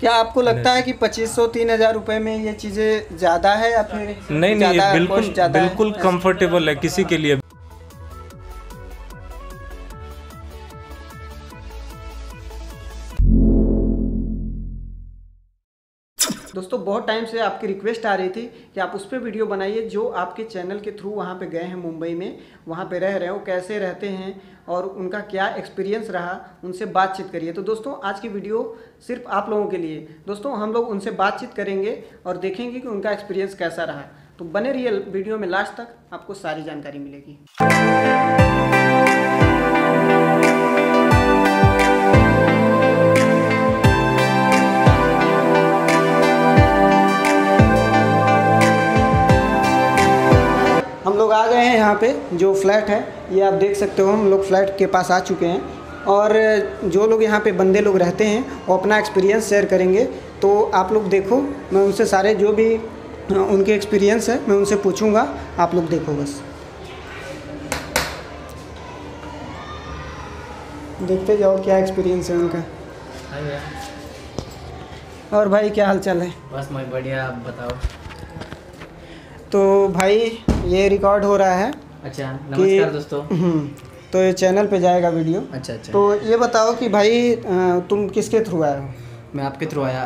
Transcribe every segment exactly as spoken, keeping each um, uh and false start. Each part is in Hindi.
क्या आपको लगता है कि पच्चीस सौ तीन हजार रुपए में ये चीज़ें ज़्यादा है या फिर नहीं नहीं, ये बिल्कुल बिल्कुल कंफर्टेबल है किसी के लिए। दोस्तों बहुत टाइम से आपकी रिक्वेस्ट आ रही थी कि आप उस पर वीडियो बनाइए जो आपके चैनल के थ्रू वहाँ पे गए हैं मुंबई में, वहाँ पे रह रहे हो, कैसे रहते हैं और उनका क्या एक्सपीरियंस रहा, उनसे बातचीत करिए। तो दोस्तों आज की वीडियो सिर्फ आप लोगों के लिए। दोस्तों हम लोग उनसे बातचीत करेंगे और देखेंगे कि उनका एक्सपीरियंस कैसा रहा। तो बने रहिए वीडियो में लास्ट तक, आपको सारी जानकारी मिलेगी। हम लोग आ गए हैं यहाँ पे जो फ्लैट है, ये आप देख सकते हो। हम लोग फ्लैट के पास आ चुके हैं और जो लोग यहाँ पे बंदे लोग रहते हैं वो अपना एक्सपीरियंस शेयर करेंगे। तो आप लोग देखो, मैं उनसे सारे जो भी उनके एक्सपीरियंस है मैं उनसे पूछूंगा, आप लोग देखो बस। देखते जाओ क्या एक्सपीरियंस है उनका। और भाई क्या हाल चाल है? बस मैं बढ़िया, आप बताओ। तो भाई ये रिकॉर्ड हो रहा है। अच्छा, नमस्कार दोस्तों। तो ये चैनल पे जाएगा वीडियो। अच्छा अच्छा। तो ये बताओ कि भाई तुम किसके थ्रू आए हो? मैं आपके थ्रू आया,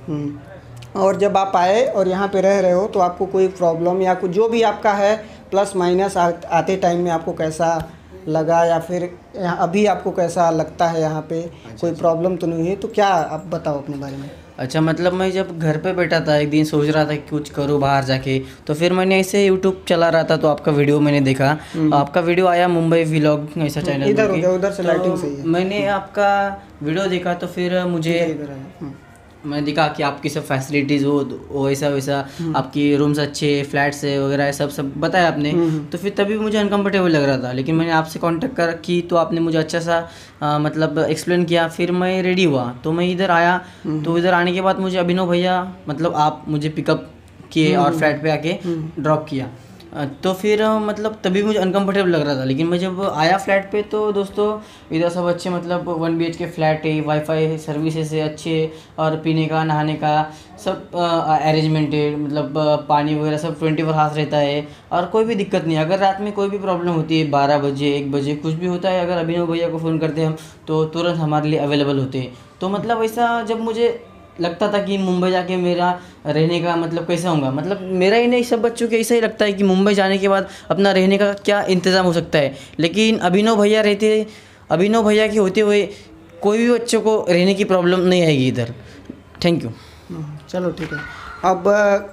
अभिनव। और जब आप आए और यहाँ पे रह रहे हो तो आपको कोई प्रॉब्लम या कुछ जो भी आपका है प्लस माइनस आ, आते टाइम में आपको कैसा लगा या फिर अभी आपको कैसा लगता है यहाँ पे? अच्छा, कोई प्रॉब्लम तो नहीं है? तो क्या आप बताओ अपने बारे में। अच्छा, मतलब मैं जब घर पे बैठा था एक दिन सोच रहा था कि कुछ करूँ बाहर जाके, तो फिर मैंने ऐसे यूट्यूब चला रहा था तो आपका वीडियो मैंने देखा। आपका वीडियो आया मुंबई व्लॉग ऐसा चैनल, इधर उधर से लाइटिंग सही है। मैंने आपका वीडियो देखा तो फिर मुझे मैंने देखा कि आपकी सब फैसिलिटीज़ हो वो ऐसा वैसा, आपकी रूम्स अच्छे, फ्लैट्स है वगैरह सब सब बताया आपने। तो फिर तभी मुझे अनकंफर्टेबल लग रहा था, लेकिन मैंने आपसे कांटेक्ट कर की तो आपने मुझे अच्छा सा आ, मतलब एक्सप्लेन किया। फिर मैं रेडी हुआ तो मैं इधर आया। तो इधर आने के बाद मुझे अभिनव भैया मतलब आप मुझे पिकअप किए और फ्लैट पे आके ड्रॉप किया। तो फिर मतलब तभी मुझे अनकंफर्टेबल लग रहा था, लेकिन मैं जब आया फ्लैट पे तो दोस्तों इधर सब अच्छे, मतलब one B H K flat है, वाईफाई सर्विसेज है अच्छे, और पीने का नहाने का सब अरेंजमेंट है, मतलब पानी वगैरह सब ट्वेंटी फोर हाथ रहता है और कोई भी दिक्कत नहीं। अगर रात में कोई भी प्रॉब्लम होती है, बारह बजे एक बजे कुछ भी होता है, अगर अभिनव भैया को फ़ोन करते हैं हम तो तुरंत हमारे लिए अवेलेबल होते हैं। तो मतलब ऐसा जब मुझे लगता था कि मुंबई जाके मेरा रहने का मतलब कैसा होगा, मतलब मेरा ही नहीं सब बच्चों के ऐसा ही लगता है कि मुंबई जाने के बाद अपना रहने का क्या इंतज़ाम हो सकता है। लेकिन अभिनव भैया रहते अभिनव भैया के होते हुए कोई भी बच्चों को रहने की प्रॉब्लम नहीं आएगी इधर। Thank you. चलो ठीक है, अब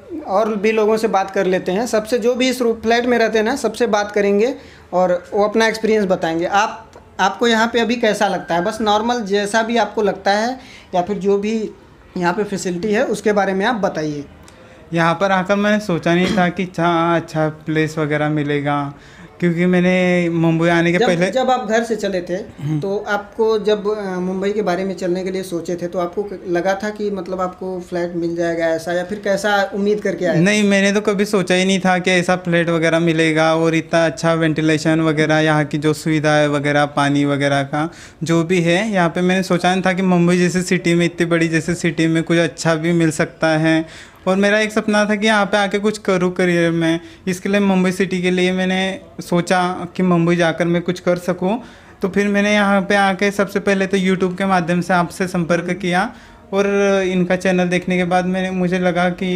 और भी लोगों से बात कर लेते हैं। सबसे जो भी इस फ्लैट में रहते हैं ना, सबसे बात करेंगे और वो अपना एक्सपीरियंस बताएंगे। आप आपको यहाँ पे अभी कैसा लगता है? बस नॉर्मल जैसा भी आपको लगता है या फिर जो भी यहाँ पे फैसिलिटी है उसके बारे में आप बताइए। यहाँ पर आकर मैंने सोचा नहीं था कि अच्छा अच्छा प्लेस वगैरह मिलेगा, क्योंकि मैंने मुंबई आने के जब, पहले जब आप घर से चले थे तो आपको जब मुंबई के बारे में चलने के लिए सोचे थे तो आपको लगा था कि मतलब आपको फ्लैट मिल जाएगा ऐसा, या फिर कैसा उम्मीद करके आए? नहीं, मैंने तो कभी सोचा ही नहीं था कि ऐसा फ्लैट वगैरह मिलेगा और इतना अच्छा वेंटिलेशन वगैरह, यहाँ की जो सुविधा है वगैरह, पानी वगैरह का जो भी है यहाँ पे, मैंने सोचा नहीं था कि मुंबई जैसी सिटी में, इतनी बड़ी जैसी सिटी में कुछ अच्छा भी मिल सकता है। और मेरा एक सपना था कि यहाँ पे आके कुछ करूँ करियर में, इसके लिए मुंबई सिटी के लिए मैंने सोचा कि मुंबई जाकर मैं कुछ कर सकूँ। तो फिर मैंने यहाँ पे आके सबसे पहले तो यूट्यूब के माध्यम से आपसे संपर्क किया और इनका चैनल देखने के बाद मैंने मुझे लगा कि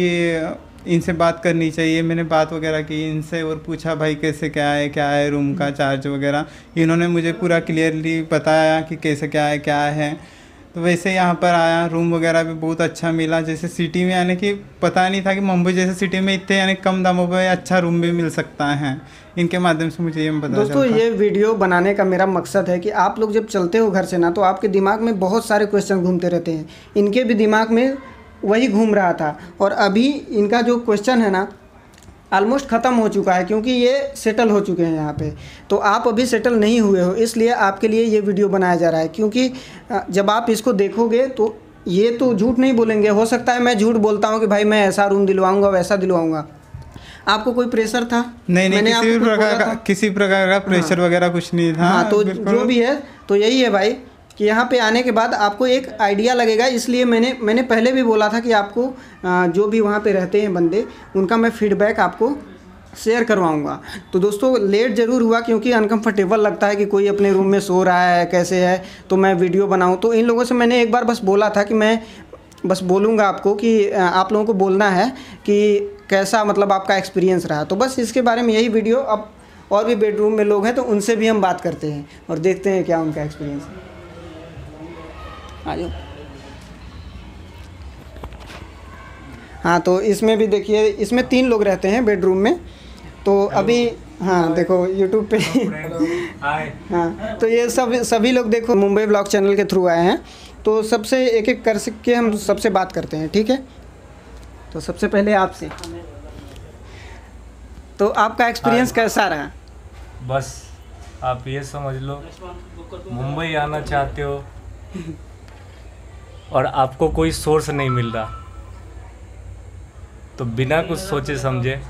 इनसे बात करनी चाहिए। मैंने बात वगैरह की इनसे और पूछा भाई कैसे क्या है क्या है रूम का चार्ज वगैरह, इन्होंने मुझे पूरा क्लियरली बताया कि कैसे क्या है क्या है। तो वैसे यहाँ पर आया, रूम वगैरह भी बहुत अच्छा मिला। जैसे सिटी में आने की पता नहीं था कि मुंबई जैसे सिटी में इतने यानी कम दामों पर अच्छा रूम भी मिल सकता है। इनके माध्यम से मुझे ये पता चला। दोस्तों ये वीडियो बनाने का मेरा मकसद है कि आप लोग जब चलते हो घर से ना, तो आपके दिमाग में बहुत सारे क्वेश्चन घूमते रहते हैं। इनके भी दिमाग में वही घूम रहा था और अभी इनका जो क्वेश्चन है ना ऑलमोस्ट ख़त्म हो चुका है, क्योंकि ये सेटल हो चुके हैं यहाँ पे। तो आप अभी सेटल नहीं हुए हो, इसलिए आपके लिए ये वीडियो बनाया जा रहा है। क्योंकि जब आप इसको देखोगे तो ये तो झूठ नहीं बोलेंगे। हो सकता है मैं झूठ बोलता हूँ कि भाई मैं ऐसा रूम दिलवाऊँगा वैसा दिलवाऊँगा। आपको कोई प्रेशर था? नहीं नहीं, किसी भी प्रकार का किसी प्रकार का प्रेशर वगैरह कुछ नहीं था। हाँ, तो जो भी है तो यही है भाई कि यहाँ पे आने के बाद आपको एक आइडिया लगेगा। इसलिए मैंने मैंने पहले भी बोला था कि आपको जो भी वहाँ पे रहते हैं बंदे, उनका मैं फीडबैक आपको शेयर करवाऊँगा। तो दोस्तों लेट ज़रूर हुआ क्योंकि अनकम्फर्टेबल लगता है कि कोई अपने रूम में सो रहा है, कैसे है, तो मैं वीडियो बनाऊँ। तो इन लोगों से मैंने एक बार बस बोला था कि मैं बस बोलूँगा आपको कि आप लोगों को बोलना है कि कैसा मतलब आपका एक्सपीरियंस रहा। तो बस इसके बारे में यही वीडियो। अब और भी बेडरूम में लोग हैं तो उनसे भी हम बात करते हैं और देखते हैं क्या उनका एक्सपीरियंस है। आ जाओ। हाँ, तो इसमें भी देखिए, इसमें तीन लोग रहते हैं बेडरूम में। तो अभी हाँ देखो यूट्यूब पे हाँ, तो ये सब सभी लोग देखो मुंबई ब्लॉग चैनल के थ्रू आए हैं। तो सबसे एक एक कर के हम सबसे बात करते हैं, ठीक है। तो सबसे पहले आपसे, तो आपका एक्सपीरियंस कैसा रहा? बस आप ये समझ लो, मुंबई आना चाहते हो और आपको कोई सोर्स नहीं मिल रहा, तो बिना कुछ सोचे समझे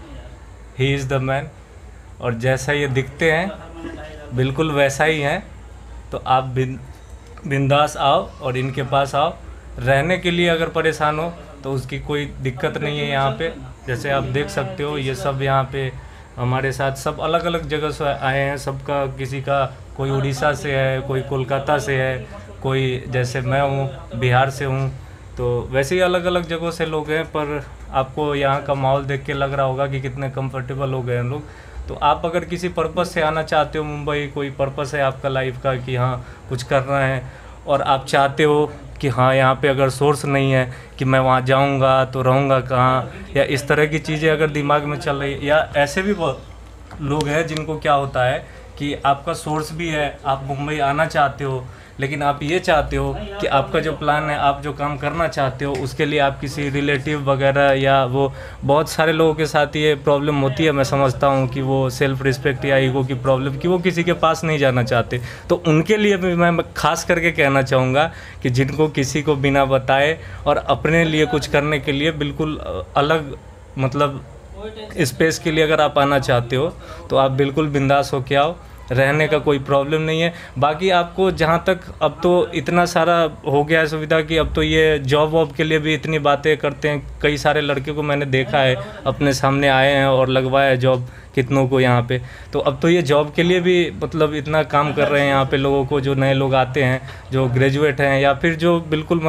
ही इज़ द मैन। और जैसा ये दिखते हैं बिल्कुल वैसा ही हैं। तो आप बिन बिंदास आओ और इनके पास आओ। रहने के लिए अगर परेशान हो तो उसकी कोई दिक्कत नहीं है यहाँ पे। जैसे आप देख सकते हो ये सब यहाँ पे हमारे साथ सब अलग अलग जगह से आए हैं। सबका किसी का कोई उड़ीसा से है, कोई कोलकाता से है, कोई जैसे मैं हूँ बिहार से हूँ। तो वैसे ही अलग अलग जगहों से लोग हैं। पर आपको यहाँ का माहौल देख के लग रहा होगा कि कितने कंफर्टेबल हो गए हैं लोग। तो आप अगर किसी पर्पस से आना चाहते हो मुंबई, कोई पर्पस है आपका लाइफ का कि हाँ कुछ करना है, और आप चाहते हो कि हाँ यहाँ पे अगर सोर्स नहीं है कि मैं वहाँ जाऊँगा तो रहूँगा कहाँ, या इस तरह की चीज़ें अगर दिमाग में चल रही है, या ऐसे भी बहुत लोग हैं जिनको क्या होता है कि आपका सोर्स भी है, आप मुंबई आना चाहते हो, लेकिन आप ये चाहते हो कि आपका जो प्लान है, आप जो काम करना चाहते हो, उसके लिए आप किसी रिलेटिव वगैरह, या वो बहुत सारे लोगों के साथ ये प्रॉब्लम होती है। मैं समझता हूँ कि वो सेल्फ रिस्पेक्ट या ईगो की प्रॉब्लम, कि वो किसी के पास नहीं जाना चाहते। तो उनके लिए भी मैं खास करके कहना चाहूँगा कि जिनको किसी को बिना बताए और अपने लिए कुछ करने के लिए बिल्कुल अलग मतलब स्पेस के लिए अगर आप आना चाहते हो तो आप बिल्कुल बिंदास होके आओ। रहने का कोई प्रॉब्लम नहीं है। बाकी आपको जहाँ तक अब तो इतना सारा हो गया है सुविधा कि अब तो ये जॉब वॉब के लिए भी इतनी बातें करते हैं। कई सारे लड़के को मैंने देखा है, अपने सामने आए हैं और लगवाया जॉब कितनों को यहाँ पे। तो अब तो ये जॉब के लिए भी मतलब इतना काम कर रहे हैं यहाँ पे लोगों को, जो नए लोग आते हैं, जो ग्रेजुएट हैं या फिर जो बिल्कुल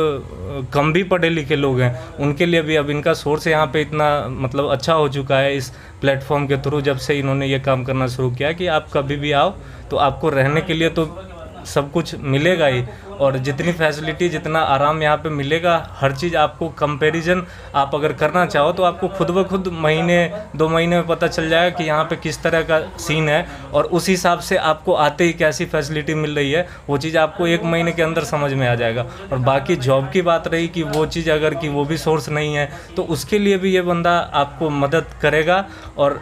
मतलब कम भी पढ़े लिखे लोग हैं, उनके लिए भी अब इनका सोर्स यहाँ पे इतना मतलब अच्छा हो चुका है इस प्लेटफॉर्म के थ्रू, जब से इन्होंने ये काम करना शुरू किया कि आप कभी भी आओ तो आपको रहने के लिए तो सब कुछ मिलेगा ही, और जितनी फैसिलिटी, जितना आराम यहाँ पे मिलेगा, हर चीज़ आपको कंपैरिजन आप अगर करना चाहो तो आपको खुद ब खुद महीने दो महीने में पता चल जाएगा कि यहाँ पे किस तरह का सीन है, और उस हिसाब से आपको आते ही कैसी फैसिलिटी मिल रही है वो चीज़ आपको एक महीने के अंदर समझ में आ जाएगा। और बाकी जॉब की बात रही कि वो चीज़ अगर कि वो भी सोर्स नहीं है तो उसके लिए भी ये बंदा आपको मदद करेगा। और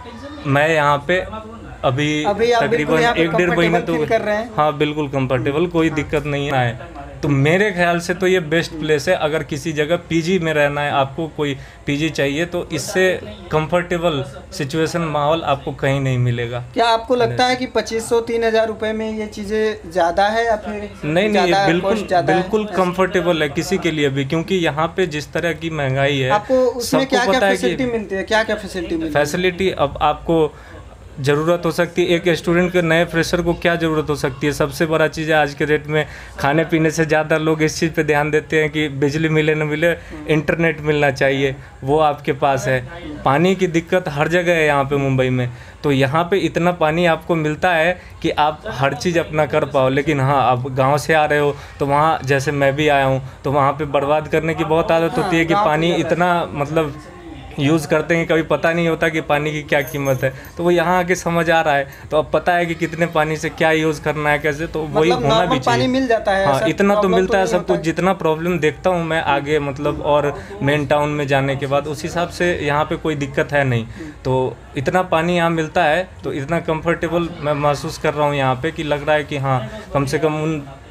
मैं यहाँ पे अभी, अभी तकरीबन एक डेढ़ महीने तो कर रहे हैं। हाँ बिल्कुल कंफर्टेबल, कोई दिक्कत नहीं है। तो मेरे ख्याल से तो ये बेस्ट प्लेस है। अगर किसी जगह पीजी में रहना है, आपको कोई पीजी चाहिए, तो इससे कंफर्टेबल सिचुएशन माहौल आपको कहीं नहीं मिलेगा। क्या आपको लगता है कि पच्चीस सौ तीन हज़ार रुपये में ये चीज़ें ज़्यादा है या फिर नहीं? नहीं, ये बिल्कुल बिल्कुल कंफर्टेबल है किसी के लिए भी, क्योंकि यहाँ पे जिस तरह की महंगाई है, आपको उसमें क्या क्या फैसिलिटी मिलती है? क्या क्या फैसिलिटी मिलती है? फैसिलिटी अब आपको ज़रूरत हो सकती है, एक स्टूडेंट के नए फ्रेशर को क्या ज़रूरत हो सकती है? सबसे बड़ा चीज़ है आज के डेट में, खाने पीने से ज़्यादा लोग इस चीज़ पे ध्यान देते हैं कि बिजली मिले न मिले, इंटरनेट मिलना चाहिए, वो आपके पास है। पानी की दिक्कत हर जगह है यहाँ पे मुंबई में, तो यहाँ पे इतना पानी आपको मिलता है कि आप हर चीज़ अपना कर पाओ। लेकिन हाँ, आप गांव से आ रहे हो तो वहाँ, जैसे मैं भी आया हूँ, तो वहाँ पे बर्बाद करने की बहुत आदत होती है कि पानी इतना मतलब यूज़ करते हैं, कभी पता नहीं होता कि पानी की क्या कीमत है। तो वो यहाँ आके समझ आ रहा है, तो अब पता है कि कितने पानी से क्या यूज़ करना है, कैसे, तो वही मतलब होना भी चाहिए। पानी मिल जाता है, हाँ, इतना तो मिलता है सब कुछ। जितना प्रॉब्लम देखता हूँ मैं आगे मतलब और मेन टाउन में जाने के बाद, उस हिसाब से यहाँ पे कोई दिक्कत है नहीं। तो इतना पानी यहाँ मिलता है, तो इतना कंफर्टेबल मैं महसूस कर रहा हूँ यहाँ पे कि लग रहा है कि हाँ, कम से कम उन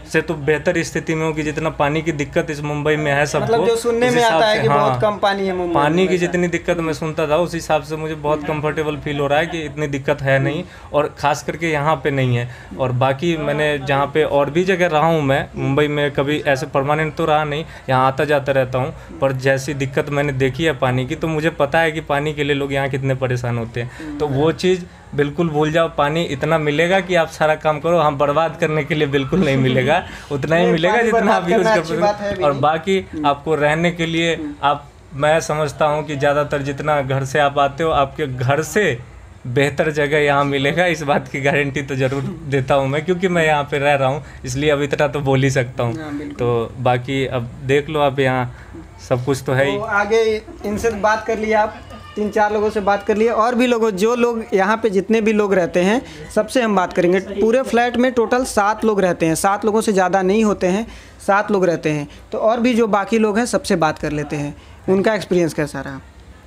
से तो बेहतर स्थिति में हूँ कि जितना पानी की दिक्कत इस मुंबई में है सबको, मतलब जो सुनने उस में हिसाब आता है से, कि हाँ, बहुत कम पानी है मुंबई में, पानी की वैसा। जितनी दिक्कत मैं सुनता था उस हिसाब से मुझे बहुत कंफर्टेबल फील हो रहा है कि इतनी दिक्कत है नहीं, और ख़ास करके यहाँ पे नहीं है। और बाकी मैंने जहाँ पे और भी जगह रहा हूँ, मैं मुंबई में कभी ऐसे परमानेंट तो रहा नहीं, यहाँ आता जाता रहता हूँ, पर जैसी दिक्कत मैंने देखी है पानी की, तो मुझे पता है कि पानी के लिए लोग यहाँ कितने परेशान होते हैं। तो वो चीज़ बिल्कुल भूल जाओ, पानी इतना मिलेगा कि आप सारा काम करो, हम बर्बाद करने के लिए बिल्कुल नहीं मिलेगा, उतना ही मिलेगा जितना आप यूज़ कर सकते। और बाकी आपको रहने के लिए आप, मैं समझता हूँ कि ज़्यादातर जितना घर से आप आते हो, आपके घर से बेहतर जगह यहाँ मिलेगा, इस बात की गारंटी तो ज़रूर देता हूँ मैं, क्योंकि मैं यहाँ पे रह रहा हूँ, इसलिए अब इतना तो बोल ही सकता हूँ। तो बाकी अब देख लो, आप यहाँ सब कुछ तो है ही। तो आगे इनसे बात कर लिया, आप तीन चार लोगों से बात कर लिए, और भी लोगों, जो लोग यहाँ पे जितने भी लोग रहते हैं सबसे हम बात करेंगे। पूरे फ्लैट में टोटल सात लोग रहते हैं, सात लोगों से ज़्यादा नहीं होते हैं, सात लोग रहते हैं। तो और भी जो बाकी लोग हैं सबसे बात कर लेते हैं, उनका एक्सपीरियंस कैसा रहा,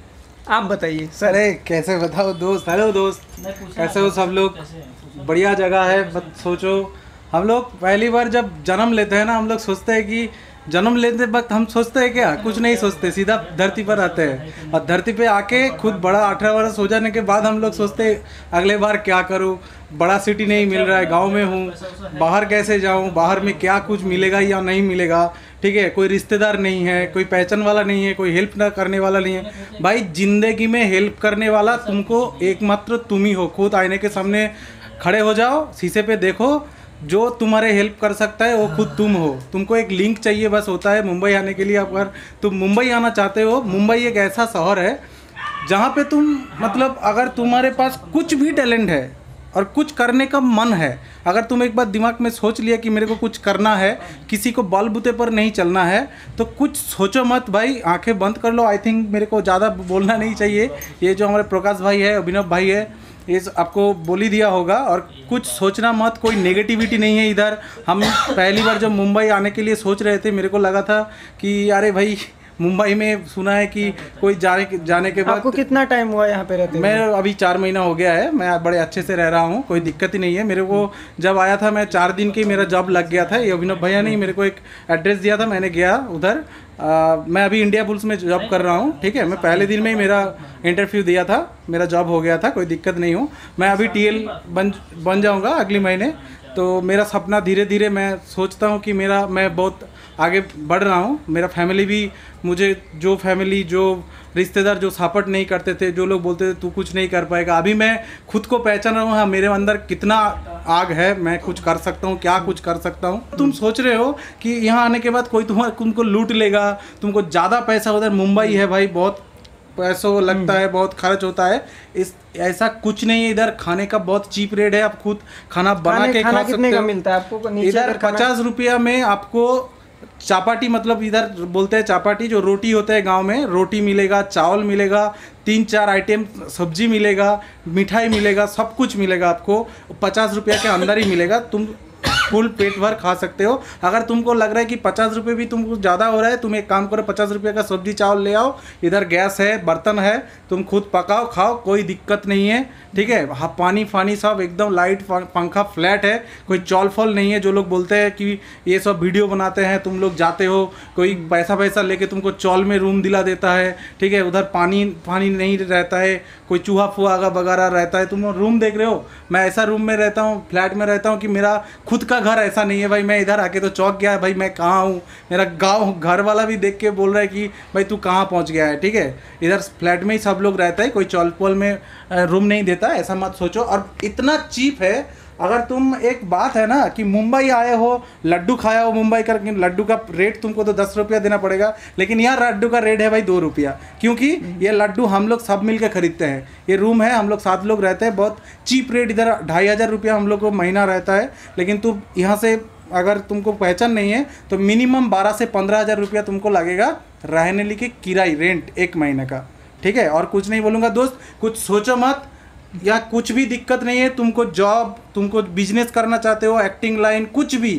आप बताइए सर। अरे कैसे बताओ दोस्त, हेलो दोस्त, कैसे हो सब लोग? बढ़िया जगह है। मत सोचो, हम लोग पहली बार जब जन्म लेते हैं ना, हम लोग सोचते हैं कि जन्म लेते वक्त हम सोचते हैं क्या, कुछ नहीं सोचते, सीधा धरती पर आते हैं, और धरती पे आके खुद बड़ा अठारह वर्ष हो जाने के बाद हम लोग सोचते हैं अगले बार क्या करूं, बड़ा सिटी नहीं मिल रहा है, गांव में हूं, बाहर कैसे जाऊं, बाहर में क्या कुछ मिलेगा या नहीं मिलेगा, ठीक है, कोई रिश्तेदार नहीं है, कोई पहचान वाला नहीं है, कोई हेल्प ना करने वाला नहीं है। भाई ज़िंदगी में हेल्प करने वाला तुमको एकमात्र तुम ही हो। खुद आईने के सामने खड़े हो जाओ, शीशे पे देखो, जो तुम्हारे हेल्प कर सकता है वो खुद तुम हो। तुमको एक लिंक चाहिए बस होता है मुंबई आने के लिए। अगर तुम मुंबई आना चाहते हो, मुंबई एक ऐसा शहर है जहाँ पे तुम, मतलब अगर तुम्हारे पास कुछ भी टैलेंट है और कुछ करने का मन है, अगर तुम एक बार दिमाग में सोच लिया कि मेरे को कुछ करना है, किसी को बल बूते पर नहीं चलना है, तो कुछ सोचो मत भाई, आंखें बंद कर लो। आई थिंक मेरे को ज़्यादा बोलना नहीं चाहिए, ये जो हमारे प्रकाश भाई है, अभिनव भाई है, ये आपको बोल ही दिया होगा। और कुछ सोचना मत, कोई नेगेटिविटी नहीं है इधर। हम पहली बार जब मुंबई आने के लिए सोच रहे थे, मेरे को लगा था कि अरे भाई मुंबई में सुना है कि कोई जाने जाने के बाद। आपको कितना टाइम हुआ यहाँ पे रहते? मैं अभी चार महीना हो गया है, मैं बड़े अच्छे से रह रहा हूँ, कोई दिक्कत ही नहीं है। मेरे को जब आया था मैं चार दिन की मेरा जॉब लग गया था। ये अभिनव भैया ने मेरे को एक एड्रेस दिया था, मैंने गया उधर। आ, मैं अभी इंडिया बुल्स में जॉब कर रहा हूँ, ठीक है। मैं पहले दिन में ही मेरा इंटरव्यू दिया था, मेरा जॉब हो गया था, कोई दिक्कत नहीं हो। मैं अभी टीएल बन बन जाऊँगा अगले महीने। तो मेरा सपना धीरे धीरे, मैं सोचता हूँ कि मेरा मैं बहुत आगे बढ़ रहा हूँ। मेरा फैमिली भी, मुझे जो फैमिली, जो रिश्तेदार जो सपोर्ट नहीं करते थे, जो लोग बोलते थे तू कुछ नहीं कर पाएगा, अभी मैं खुद को पहचान रहा हूँ, हाँ मेरे अंदर कितना आग है, मैं कुछ कर सकता हूँ, क्या कुछ कर सकता हूँ। तुम सोच रहे हो कि यहाँ आने के बाद कोई तुम्हारा तुमको लूट लेगा, तुमको ज़्यादा पैसा, उधर मुंबई है भाई, बहुत पैसों लगता है, बहुत खर्च होता है। इस ऐसा कुछ नहीं है, इधर खाने का बहुत चीप रेट है, आप खुद खाना बना के खा सकते हो। का मिलता है आपको? इधर पचास रुपया में आपको चापाटी, मतलब इधर बोलते हैं चापाटी, जो रोटी होता है गांव में, रोटी मिलेगा, चावल मिलेगा, तीन चार आइटम सब्जी मिलेगा, मिठाई मिलेगा, सब कुछ मिलेगा आपको पचास रुपया के अंदर ही मिलेगा। तुम फुल पेट भर खा सकते हो। अगर तुमको लग रहा है कि पचास रुपये भी तुमको ज़्यादा हो रहा है, तुम एक काम करो, पचास रुपये का सब्जी चावल ले आओ, इधर गैस है, बर्तन है, तुम खुद पकाओ खाओ, कोई दिक्कत नहीं है, ठीक है। हाँ, पानी फानी सब एकदम लाइट, पंखा फ्लैट है, कोई चौल फॉल नहीं है। जो लोग बोलते हैं कि ये सब वीडियो बनाते हैं, तुम लोग जाते हो, कोई पैसा पैसा लेके तुमको चौल में रूम दिला देता है, ठीक है। उधर पानी पानी नहीं रहता है, कोई चूहा फुहा वगैरह रहता है, तुम रूम देख रहे हो। मैं ऐसा रूम में रहता हूँ, फ्लैट में रहता हूँ कि मेरा खुद का घर ऐसा नहीं है भाई। मैं इधर आके तो चौंक गया भाई, मैं कहाँ हूँ। मेरा गांव घर वाला भी देख के बोल रहा है कि भाई तू कहाँ पहुँच गया है, ठीक है। इधर फ्लैट में ही सब लोग रहता है, कोई चौलपोल में रूम नहीं देता, ऐसा मत सोचो। और इतना चीप है। अगर तुम, एक बात है ना कि मुंबई आए हो, लड्डू खाया हो मुंबई का, लड्डू का रेट तुमको तो दस रुपया देना पड़ेगा, लेकिन यहाँ लड्डू का रेट है भाई दो रुपया, क्योंकि ये लड्डू हम लोग सब मिल के खरीदते हैं। ये रूम है, हम लोग सात लोग रहते हैं, बहुत चीप रेट, इधर ढाई हज़ार रुपया हम लोग को महीना रहता है। लेकिन तुम यहाँ से, अगर तुमको पहचान नहीं है, तो मिनिमम बारह से पंद्रह हज़ार रुपया तुमको लगेगा रहने के किराए, रेंट एक महीने का, ठीक है। और कुछ नहीं बोलूँगा दोस्त, कुछ सोचो मत, या कुछ भी दिक्कत नहीं है। तुमको जॉब, तुमको बिजनेस करना चाहते हो, एक्टिंग लाइन, कुछ भी,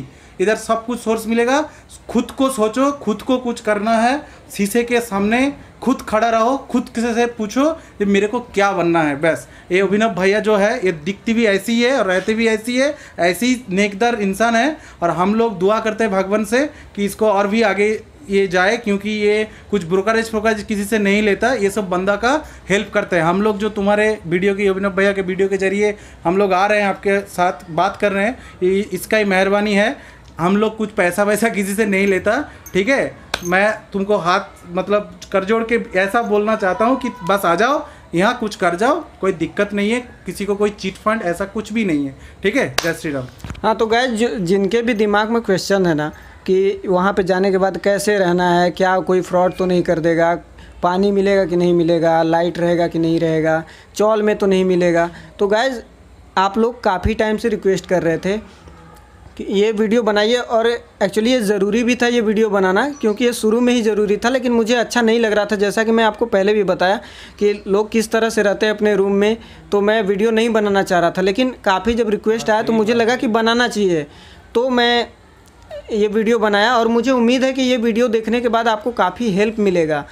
इधर सब कुछ सोर्स मिलेगा। खुद को सोचो, खुद को कुछ करना है, शीशे के सामने खुद खड़ा रहो, खुद किसी से पूछो कि मेरे को क्या बनना है। बस ये अभिनव भैया जो है ये दिखती भी ऐसी है और रहती भी ऐसी है, ऐसी नेकदार इंसान है। और हम लोग दुआ करते हैं भगवान से कि इसको और भी आगे ये जाए, क्योंकि ये कुछ ब्रोकरेज फ्रोकरेज किसी से नहीं लेता, ये सब बंदा का हेल्प करते हैं। हम लोग जो तुम्हारे वीडियो की, अभिनव भैया के वीडियो के जरिए हम लोग आ रहे हैं, आपके साथ बात कर रहे हैं, ये इसका ही मेहरबानी है। हम लोग कुछ पैसा वैसा किसी से नहीं लेता, ठीक है। मैं तुमको हाथ मतलब कर जोड़ के ऐसा बोलना चाहता हूँ कि बस आ जाओ यहाँ, कुछ कर जाओ, कोई दिक्कत नहीं है, किसी को कोई चीट फंड ऐसा कुछ भी नहीं है, ठीक है। जय श्री राम। हाँ, तो गाइस जिनके भी दिमाग में क्वेश्चन है ना कि वहाँ पे जाने के बाद कैसे रहना है, क्या कोई फ्रॉड तो नहीं कर देगा, पानी मिलेगा कि नहीं मिलेगा, लाइट रहेगा कि नहीं रहेगा, चौल में तो नहीं मिलेगा, तो गाइस आप लोग काफ़ी टाइम से रिक्वेस्ट कर रहे थे कि ये वीडियो बनाइए। और एक्चुअली ये ज़रूरी भी था ये वीडियो बनाना, क्योंकि ये शुरू में ही ज़रूरी था, लेकिन मुझे अच्छा नहीं लग रहा था। जैसा कि मैं आपको पहले भी बताया कि लोग किस तरह से रहते हैं अपने रूम में, तो मैं वीडियो नहीं बनाना चाह रहा था, लेकिन काफ़ी जब रिक्वेस्ट आया तो मुझे लगा कि बनाना चाहिए, तो मैं ये वीडियो बनाया। और मुझे उम्मीद है कि ये वीडियो देखने के बाद आपको काफ़ी हेल्प मिलेगा।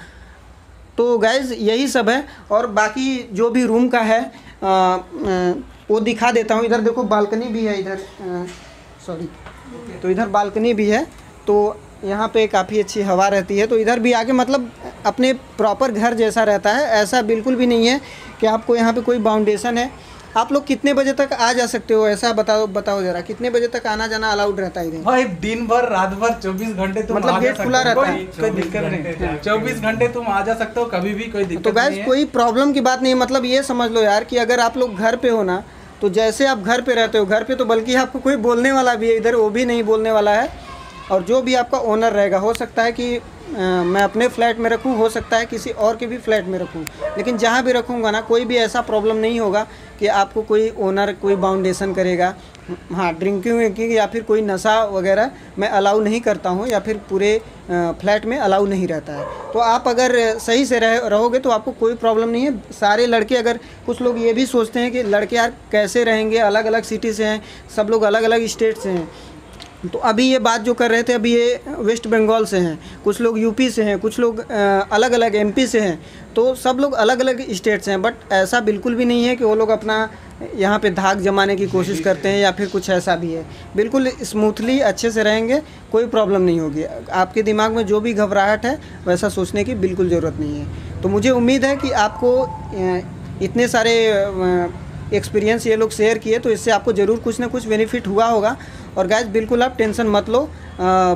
तो गाइज़ यही सब है। और बाकी जो भी रूम का है आ, आ, वो दिखा देता हूँ। इधर देखो बालकनी भी है, इधर सॉरी तो इधर बालकनी भी है, तो यहाँ पे काफ़ी अच्छी हवा रहती है। तो इधर भी आके मतलब अपने प्रॉपर घर जैसा रहता है, ऐसा बिल्कुल भी नहीं है कि आपको यहाँ पे कोई बाउंडेशन है। आप लोग कितने बजे तक आ जा सकते हो, ऐसा बताओ बताओ जरा, कितने बजे तक आना जाना अलाउड रहता है इधर? भाई दिन भर रात भर चौबीस घंटे तुम मतलब आ जा गेट सकते खुला हो, रहता कोई है? कोई दिक्कत नहीं, चौबीस घंटे तुम आ जा सकते हो कभी भी, कोई दिक्कत तो गाइस नहीं है। कोई प्रॉब्लम की बात नहीं है। मतलब ये समझ लो यार कि अगर आप लोग घर पे हो ना, तो जैसे आप घर पे रहते हो घर पे, तो बल्कि आपको कोई बोलने वाला भी है इधर, वो भी नहीं बोलने वाला है। और जो भी आपका ओनर रहेगा, हो सकता है कि आ, मैं अपने फ्लैट में रखूँ, हो सकता है किसी और के भी फ्लैट में रखूँ, लेकिन जहाँ भी रखूँगा ना, कोई भी ऐसा प्रॉब्लम नहीं होगा कि आपको कोई ओनर कोई बाउंडेशन करेगा। हाँ, ड्रिंकिंग विंकिंग या फिर कोई नशा वगैरह मैं अलाउ नहीं करता हूँ, या फिर पूरे फ्लैट में अलाउ नहीं रहता है। तो आप अगर सही से रह रहोगे तो आपको कोई प्रॉब्लम नहीं है। सारे लड़के, अगर कुछ लोग ये भी सोचते हैं कि लड़के यार कैसे रहेंगे, अलग अलग सिटी से हैं, सब लोग अलग अलग स्टेट से हैं, तो अभी ये बात जो कर रहे थे, अभी ये वेस्ट बंगाल से हैं, कुछ लोग यूपी से हैं, कुछ लोग अलग अलग एमपी से हैं, तो सब लोग अलग अलग स्टेट से हैं। बट ऐसा बिल्कुल भी नहीं है कि वो लोग अपना यहाँ पे धाक जमाने की कोशिश करते हैं या फिर कुछ ऐसा भी है। बिल्कुल स्मूथली अच्छे से रहेंगे, कोई प्रॉब्लम नहीं होगी। आपके दिमाग में जो भी घबराहट है वैसा सोचने की बिल्कुल ज़रूरत नहीं है। तो मुझे उम्मीद है कि आपको इतने सारे एक्सपीरियंस ये लोग शेयर किए, तो इससे आपको ज़रूर कुछ ना कुछ बेनिफिट हुआ होगा। और गाइस बिल्कुल आप टेंशन मत लो। आ,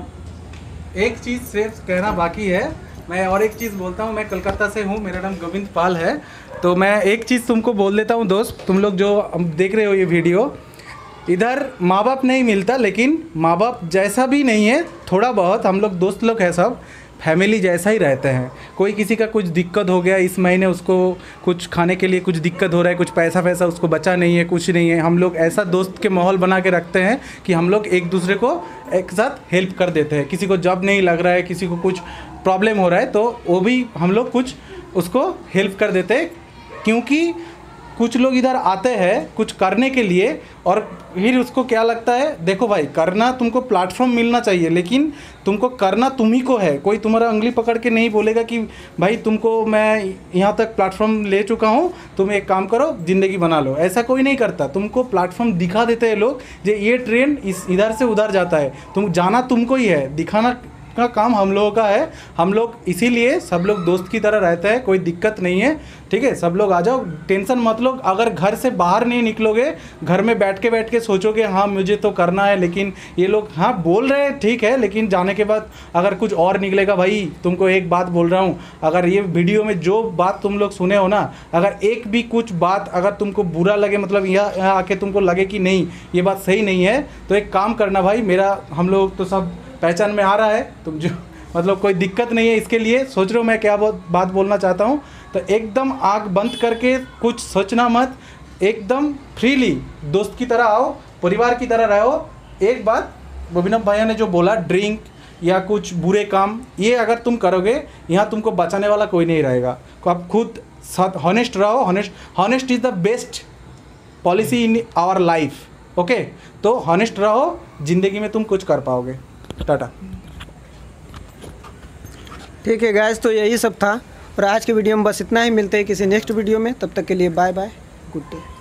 एक चीज़ सिर्फ कहना बाकी है, मैं और एक चीज़ बोलता हूँ। मैं कलकत्ता से हूँ, मेरा नाम गोविंद पाल है। तो मैं एक चीज़ तुमको बोल देता हूँ दोस्त, तुम लोग जो देख रहे हो ये वीडियो, इधर माँ बाप नहीं मिलता, लेकिन माँ बाप जैसा भी नहीं है, थोड़ा बहुत हम लोग दोस्त लोग हैं, सब फैमिली जैसा ही रहते हैं। कोई किसी का कुछ दिक्कत हो गया, इस महीने उसको कुछ खाने के लिए कुछ दिक्कत हो रहा है, कुछ पैसा पैसा उसको बचा नहीं है, कुछ नहीं है, हम लोग ऐसा दोस्त के माहौल बना के रखते हैं कि हम लोग एक दूसरे को एक साथ हेल्प कर देते हैं। किसी को जॉब नहीं लग रहा है, किसी को कुछ प्रॉब्लम हो रहा है, तो वो भी हम लोग कुछ उसको हेल्प कर देते हैं। क्योंकि कुछ लोग इधर आते हैं कुछ करने के लिए, और फिर उसको क्या लगता है, देखो भाई करना तुमको प्लेटफॉर्म मिलना चाहिए, लेकिन तुमको करना तुम ही को है। कोई तुम्हारा उंगली पकड़ के नहीं बोलेगा कि भाई तुमको मैं यहाँ तक प्लेटफॉर्म ले चुका हूँ, तुम एक काम करो ज़िंदगी बना लो, ऐसा कोई नहीं करता। तुमको प्लेटफॉर्म दिखा देते हैं लोग, जो ये ट्रेन इस इधर से उधर जाता है, तुम जाना तुमको ही है, दिखाना का काम हम लोगों का है। हम लोग इसीलिए सब लोग दोस्त की तरह रहते हैं, कोई दिक्कत नहीं है, ठीक है। सब लोग आ जाओ, टेंशन मत लो। अगर घर से बाहर नहीं निकलोगे, घर में बैठ के बैठ के सोचोगे हाँ मुझे तो करना है, लेकिन ये लोग हाँ बोल रहे हैं ठीक है, लेकिन जाने के बाद अगर कुछ और निकलेगा, भाई तुमको एक बात बोल रहा हूँ, अगर ये वीडियो में जो बात तुम लोग सुने हो ना, अगर एक भी कुछ बात अगर तुमको बुरा लगे, मतलब यहाँ यहाँ आके तुमको लगे कि नहीं ये बात सही नहीं है, तो एक काम करना भाई, मेरा हम लोग तो सब पहचान में आ रहा है, तुम जो मतलब कोई दिक्कत नहीं है। इसके लिए सोच रहे हो मैं क्या बहुत बात बोलना चाहता हूँ, तो एकदम आँख बंद करके कुछ सोचना मत, एकदम फ्रीली दोस्त की तरह आओ, परिवार की तरह रहो। एक बात अभिनव भैया ने जो बोला, ड्रिंक या कुछ बुरे काम, ये अगर तुम करोगे यहाँ तुमको बचाने वाला कोई नहीं रहेगा। तो आप खुद साथ हॉनेस्ट रहो, honest honest is the best policy in our life, okay, तो हॉनेस्ट रहो, ज़िंदगी में तुम कुछ कर पाओगे। टाटा। ठीक है गाइस, तो यही सब था और आज के वीडियो में बस इतना ही। मिलते हैं किसी नेक्स्ट वीडियो में, तब तक के लिए बाय बाय, गुड डे।